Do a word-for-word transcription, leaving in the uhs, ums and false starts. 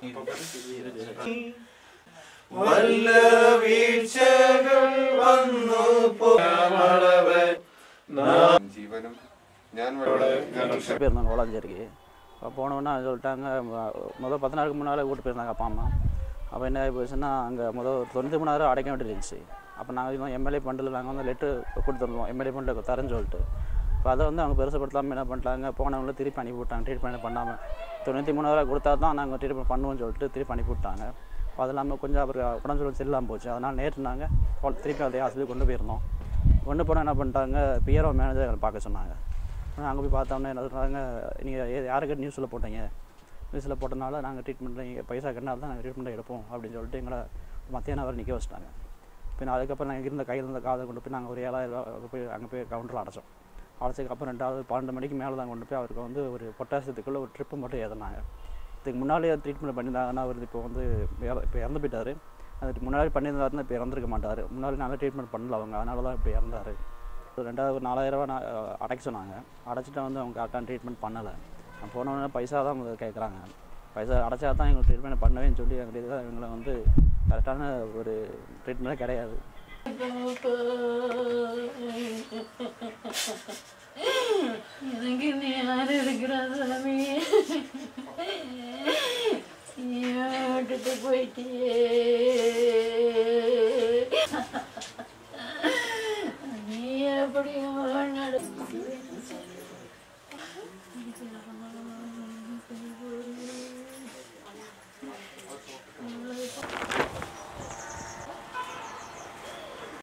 வல்ல வீழ்ச்சிகள் வந்து போமளவன் ஜீவனும் ஞான் போயிருந்தாங்க கோலாஞ்சேரிக்கு. அப்போ போனோன்னா சொல்லிட்டாங்க முதல் பத்து நாளுக்கு முன்னால் கூட்டு போயிருந்தாங்க அப்பா அம்மா. அப்போ என்ன ஆகி போச்சுன்னா அங்கே முதல் தொண்ணூற்றி மூணாயிரம் அடைக்க வேண்டியது இருந்துச்சு. அப்போ நாங்கள் இன்னும் எம்எல்ஏ ஃபண்டில் நாங்கள் வந்து லெட்ரு கொடுத்துருந்தோம், எம்எல்ஏ ஃபண்டில் தரேன்னு சொல்லிட்டு. இப்போ அதை வந்து அவங்க பெருசுப்படுத்தாமல் என்ன பண்ணிட்டாங்க, போனவங்கள திருப்பி அனுப்பி விட்டாங்க. ட்ரீட்மெண்ட் பண்ணாமல் தொண்ணூற்றி மூணாயிரம் கொடுத்தா தான் நாங்கள் ட்ரீட்மெண்ட் பண்ணுவோம்னு சொல்லிட்டு திருப்பி அனுப்பி விட்டாங்க. அது இல்லாமல் கொஞ்சம் அப்புறம் உடம்பு சொல்லி சரியில்லாமல் போச்சு. அதனால் நேற்று நாங்கள் திருப்பி அதே ஹாஸ்பிட்டலுக்கு கொண்டு போயிருந்தோம். கொண்டு போனால் என்ன பண்ணிட்டாங்க, பிஆர்ஓ மேனேஜர் எங்களை பார்க்க சொன்னாங்க. அங்கே போய் பார்த்தோம்னா என்ன சொல்கிறாங்க, நீங்கள் யாருக்கு நியூஸில் போட்டீங்க, நியூஸில் போட்டனால நாங்கள் ட்ரீட்மெண்ட்டில் நீங்கள் பைசா கட்டினால தான் நாங்கள் ட்ரீட்மெண்ட்டை எடுப்போம் அப்படின்னு சொல்லிட்டு எங்களை மத்தியானம் வரை நிற்க வச்சுட்டாங்க. இப்போ அதுக்கப்புறம் நாங்கள் இருந்த கையில் இருந்த காதை கொண்டு போய் நாங்கள் ஒரு ஏழாயிரம் ரூபா போய் அங்கே போய் கவுண்டரில் அடைச்சோம். அடைச்சதுக்கப்புறம் ரெண்டாவது பன்னெண்டு மணிக்கு மேலே தான் கொண்டு போய் அவருக்கு வந்து ஒரு பொட்டாசியத்துக்குள்ளே ஒரு ட்ரிப்பு மட்டும் ஏறினாங்க. இதுக்கு முன்னாடியே ட்ரீட்மெண்ட் பண்ணியிருந்தாங்கன்னா அவர் இப்போ வந்து இப்போ இறந்து போயிட்டார். அது முன்னாடி பண்ணியிருந்தாருன்னா இப்போ இறந்துருக்க மாட்டார். முன்னாடி நல்லா ட்ரீட்மெண்ட் பண்ணல அவங்க, அதனால தான் இப்போ இறந்தார். ரெண்டாவது ஒரு நாலாயிரரூவா நான் அடைக்க சொன்னாங்க. அடைச்சிட்டா வந்து அவங்க கரெக்டான ட்ரீட்மெண்ட் பண்ணலை. நான் போனோடனே பைசா தான் அவங்க கேட்குறாங்க. பைசா அடைச்சா தான் எங்களுக்கு ட்ரீட்மெண்ட் பண்ணவேன்னு சொல்லி எங்களுக்கு தான் இவங்களை வந்து கரெக்டான ஒரு ட்ரீட்மெண்ட்டே கிடையாது. எனக்கு நீ யார் இருக்கிறா சாமி, விட்டுட்டு போயிட்டியே, நீ எப்படியும் நட